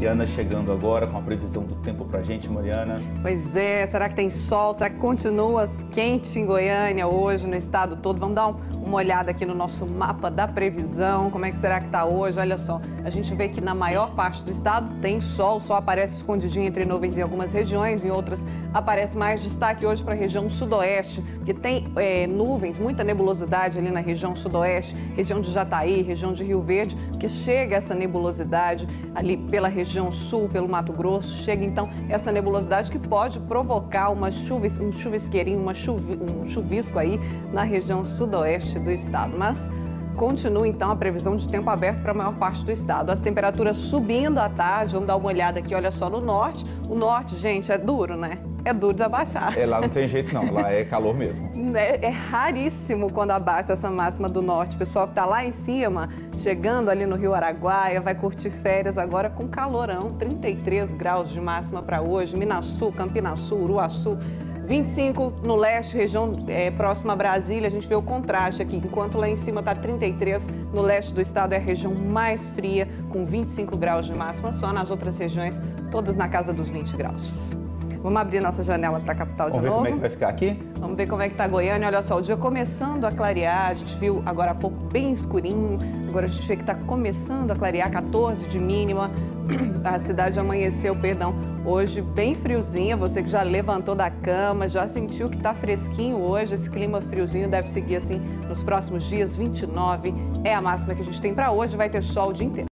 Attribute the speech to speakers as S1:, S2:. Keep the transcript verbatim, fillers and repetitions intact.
S1: Mariana chegando agora com a previsão do tempo pra gente, Mariana.
S2: Pois é, será que tem sol? Será que continua quente em Goiânia hoje, no estado todo? Vamos dar um, uma olhada aqui no nosso mapa da previsão, como é que será que tá hoje? Olha só, a gente vê que na maior parte do estado tem sol, o sol aparece escondidinho entre nuvens em algumas regiões, em outras aparece mais destaque hoje para a região sudoeste, que tem é, nuvens, muita nebulosidade ali na região sudoeste, região de Jataí, região de Rio Verde, que chega essa nebulosidade ali pela região sul, pelo Mato Grosso, chega então essa nebulosidade que pode provocar uma chuva, um chuvisqueirinho, uma chuvi, um chuvisco aí na região sudoeste do estado. Mas continua então a previsão de tempo aberto para a maior parte do estado. As temperaturas subindo à tarde, vamos dar uma olhada aqui, olha só, no norte. O norte, gente, é duro, né? É duro de abaixar.
S1: É, lá não tem jeito não, lá é calor mesmo.
S2: É, é raríssimo quando abaixa essa máxima do norte. O pessoal que está lá em cima, chegando ali no Rio Araguaia, vai curtir férias agora com calorão, trinta e três graus de máxima para hoje, Minasul, Campinasul, Uruaçu, vinte e cinco no leste, região é, próxima a Brasília, a gente vê o contraste aqui, enquanto lá em cima está trinta e três, no leste do estado é a região mais fria, com vinte e cinco graus de máxima, só nas outras regiões, todas na casa dos vinte graus. Vamos abrir nossa janela para a capital de
S1: novo? Vamos ver como é que vai ficar aqui?
S2: Vamos ver como é que está Goiânia. Olha só, o dia começando a clarear, a gente viu agora há pouco bem escurinho, agora a gente vê que está começando a clarear, quatorze de mínima, a cidade amanheceu, perdão, hoje bem friozinha, você que já levantou da cama, já sentiu que está fresquinho hoje, esse clima friozinho deve seguir assim nos próximos dias, vinte e nove é a máxima que a gente tem para hoje, vai ter sol o dia inteiro.